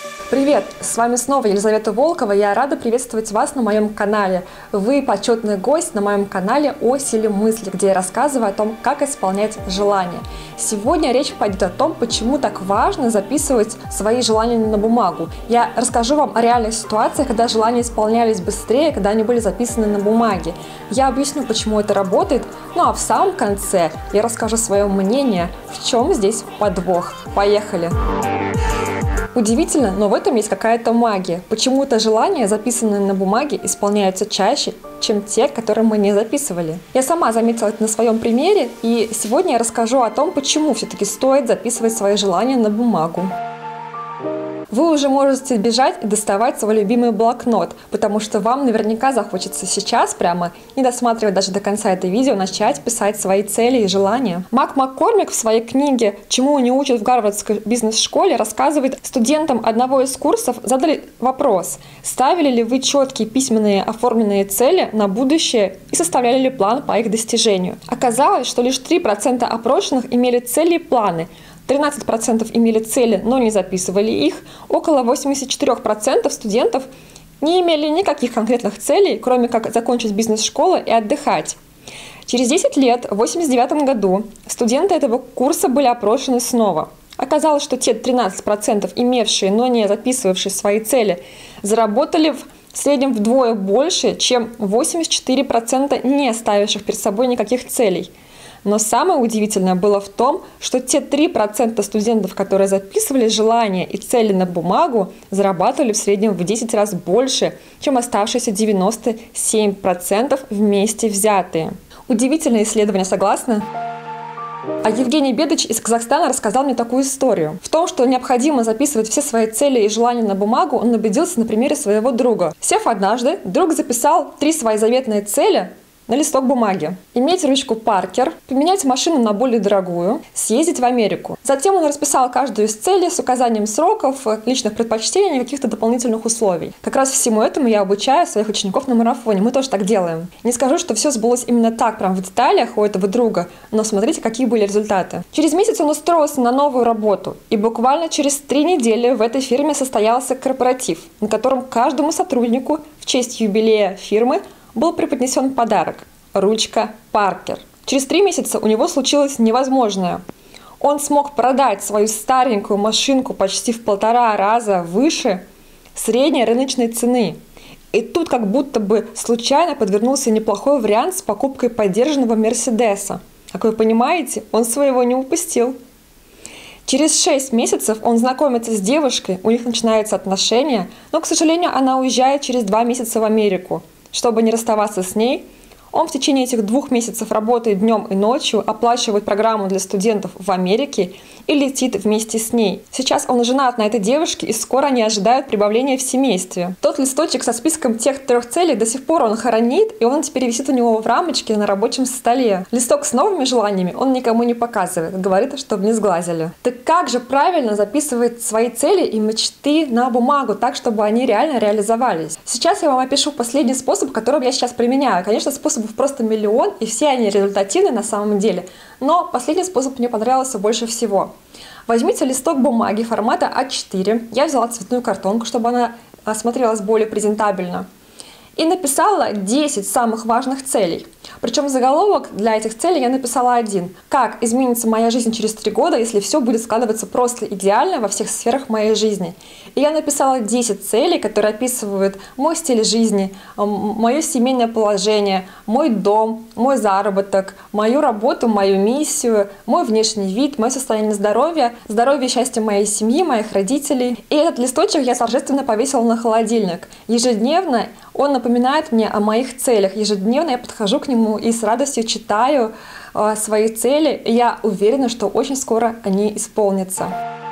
Привет! С вами снова Елизавета Волкова. Я рада приветствовать вас на моем канале. Вы почетный гость на моем канале о силе мысли, где я рассказываю о том, как исполнять желания. Сегодня речь пойдет о том, почему так важно записывать свои желания на бумагу. Я расскажу вам о реальных ситуациях, когда желания исполнялись быстрее, когда они были записаны на бумаге. Я объясню, почему это работает, ну а в самом конце я расскажу свое мнение, в чем здесь подвох. Поехали! Удивительно, но в этом есть какая-то магия. Почему-то желания, записанные на бумаге, исполняются чаще, чем те, которые мы не записывали. Я сама заметила это на своем примере, и сегодня я расскажу о том, почему все-таки стоит записывать свои желания на бумагу. Вы уже можете бежать и доставать свой любимый блокнот, потому что вам наверняка захочется сейчас прямо, не досматривая даже до конца это видео, начать писать свои цели и желания. Мак Маккормик в своей книге «Чему не учат в Гарвардской бизнес-школе» рассказывает, студентам одного из курсов задали вопрос: ставили ли вы четкие письменные оформленные цели на будущее и составляли ли план по их достижению. Оказалось, что лишь 3% опрошенных имели цели и планы, 13% имели цели, но не записывали их, около 84% студентов не имели никаких конкретных целей, кроме как закончить бизнес-школу и отдыхать. Через 10 лет, в 1989 году, студенты этого курса были опрошены снова. Оказалось, что те 13%, имевшие, но не записывавшие свои цели, заработали в среднем вдвое больше, чем 84% не ставивших перед собой никаких целей. Но самое удивительное было в том, что те 3% студентов, которые записывали желания и цели на бумагу, зарабатывали в среднем в 10 раз больше, чем оставшиеся 97% вместе взятые. Удивительное исследование, согласны? А Евгений Бедыч из Казахстана рассказал мне такую историю. В том, что необходимо записывать все свои цели и желания на бумагу, он убедился на примере своего друга. Сев однажды, друг записал 3 свои заветные цели на листок бумаги. Иметь ручку Паркер, поменять машину на более дорогую, съездить в Америку. Затем он расписал каждую из целей с указанием сроков, личных предпочтений и каких-то дополнительных условий. Как раз всему этому я обучаю своих учеников на марафоне. Мы тоже так делаем. Не скажу, что все сбылось именно так, прям в деталях у этого друга, но смотрите, какие были результаты. Через месяц он устроился на новую работу, и буквально через 3 недели в этой фирме состоялся корпоратив, на котором каждому сотруднику в честь юбилея фирмы был преподнесен подарок – ручка Паркер. Через 3 месяца у него случилось невозможное. Он смог продать свою старенькую машинку почти в 1,5 раза выше средней рыночной цены. И тут как будто бы случайно подвернулся неплохой вариант с покупкой подержанного Мерседеса. Как вы понимаете, он своего не упустил. Через 6 месяцев он знакомится с девушкой, у них начинаются отношения, но, к сожалению, она уезжает через 2 месяца в Америку. Чтобы не расставаться с ней, он в течение этих 2 месяцев работает днем и ночью, оплачивает программу для студентов в Америке и летит вместе с ней. Сейчас он женат на этой девушке, и скоро они ожидают прибавления в семействе. Тот листочек со списком тех 3 целей до сих пор он хранит, и он теперь висит у него в рамочке на рабочем столе. Листок с новыми желаниями он никому не показывает, говорит, чтобы не сглазили. Так как же правильно записывать свои цели и мечты на бумагу, так, чтобы они реально реализовались? Сейчас я вам опишу последний способ, который я сейчас применяю. Конечно, способов просто миллион, и все они результативны на самом деле. Но последний способ мне понравился больше всего. Возьмите листок бумаги формата А4. Я взяла цветную картонку, чтобы она смотрелась более презентабельно. И написала 10 самых важных целей. Причем заголовок для этих целей я написала один. Как изменится моя жизнь через 3 года, если все будет складываться просто идеально во всех сферах моей жизни. И я написала 10 целей, которые описывают мой стиль жизни, мое семейное положение, мой дом, мой заработок, мою работу, мою миссию, мой внешний вид, мое состояние здоровья, здоровье и счастье моей семьи, моих родителей. И этот листочек я торжественно повесила на холодильник. Ежедневно он напоминает мне о моих целях. Ежедневно я подхожу к нему и с радостью читаю свои цели. И я уверена, что очень скоро они исполнятся.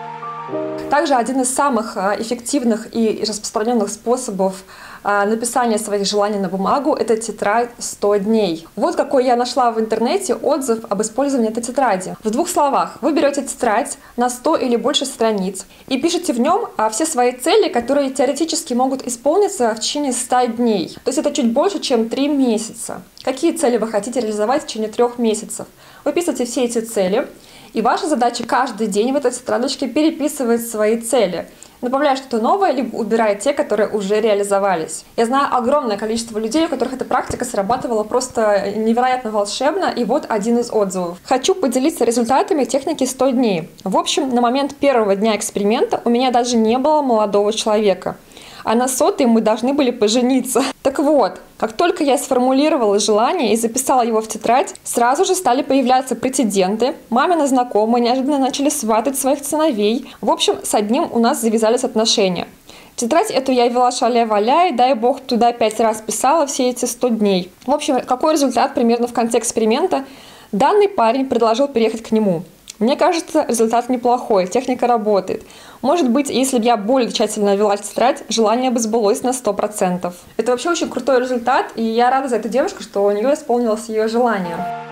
Также один из самых эффективных и распространенных способов написания своих желаний на бумагу – это тетрадь 100 дней. Вот какой я нашла в интернете отзыв об использовании этой тетради. В 2 словах: вы берете тетрадь на 100 или больше страниц и пишете в нем все свои цели, которые теоретически могут исполниться в течение 100 дней. То есть это чуть больше, чем 3 месяца. Какие цели вы хотите реализовать в течение 3 месяцев? Вы пишете все эти цели, и ваша задача каждый день в этой тетрадочке переписывать свои цели. добавляя что-то новое, либо убирая те, которые уже реализовались. Я знаю огромное количество людей, у которых эта практика срабатывала просто невероятно волшебно, и вот один из отзывов. Хочу поделиться результатами техники 100 дней. В общем, на момент первого дня эксперимента у меня даже не было молодого человека. А на 100-й мы должны были пожениться. Так вот, как только я сформулировала желание и записала его в тетрадь, сразу же стали появляться претенденты. Мамины знакомые неожиданно начали сватать своих сыновей. В общем, с одним у нас завязались отношения. Тетрадь эту я вела шаля-валя, и дай бог туда 5 раз писала все эти 100 дней. В общем, какой результат примерно в конце эксперимента? Данный парень предложил переехать к нему. Мне кажется, результат неплохой, техника работает. Может быть, если бы я более тщательно вела тетрадь, желание бы сбылось на 100%. Это вообще очень крутой результат, и я рада за эту девушку, что у нее исполнилось ее желание.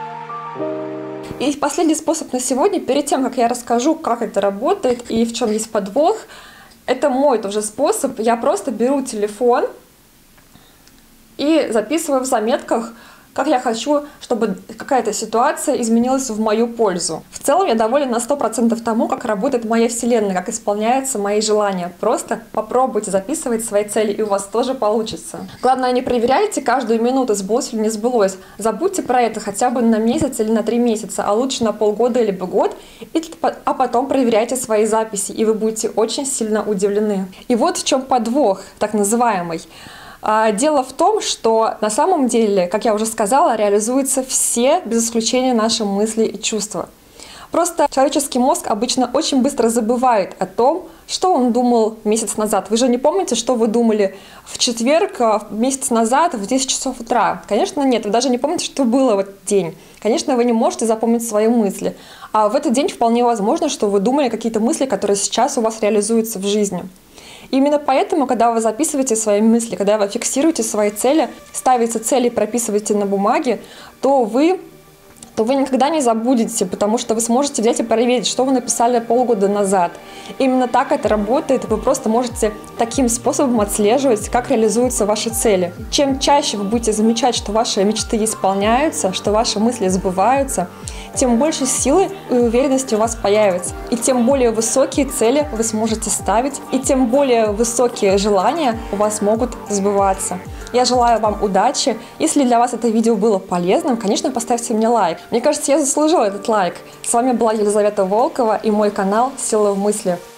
И последний способ на сегодня, перед тем, как я расскажу, как это работает и в чем есть подвох, это мой тоже способ. Я просто беру телефон и записываю в заметках, как я хочу, чтобы какая-то ситуация изменилась в мою пользу. В целом я довольна на 100% тому, как работает моя вселенная, как исполняются мои желания. Просто попробуйте записывать свои цели, и у вас тоже получится. Главное, не проверяйте каждую минуту, сбылось или не сбылось. Забудьте про это хотя бы на месяц или на 3 месяца, а лучше на полгода или год, а потом проверяйте свои записи, и вы будете очень сильно удивлены. И вот в чем подвох, так называемый. Дело в том, что на самом деле, как я уже сказала, реализуются все, без исключения, наши мысли и чувства. Просто человеческий мозг обычно очень быстро забывает о том, что он думал месяц назад. Вы же не помните, что вы думали в четверг, месяц назад, в 10 часов утра? Конечно, нет. Вы даже не помните, что было в этот день. Конечно, вы не можете запомнить свои мысли. А в этот день вполне возможно, что вы думали какие-то мысли, которые сейчас у вас реализуются в жизни. Именно поэтому, когда вы записываете свои мысли, когда вы фиксируете свои цели, ставите цели и прописываете на бумаге, то вы никогда не забудете, потому что вы сможете взять и проверить, что вы написали полгода назад. Именно так это работает, и вы просто можете таким способом отслеживать, как реализуются ваши цели. Чем чаще вы будете замечать, что ваши мечты исполняются, что ваши мысли сбываются, тем больше силы и уверенности у вас появится. И тем более высокие цели вы сможете ставить, и тем более высокие желания у вас могут сбываться. Я желаю вам удачи. Если для вас это видео было полезным, конечно, поставьте мне лайк. Мне кажется, я заслужила этот лайк. С вами была Елизавета Волкова и мой канал «Сила в мысли».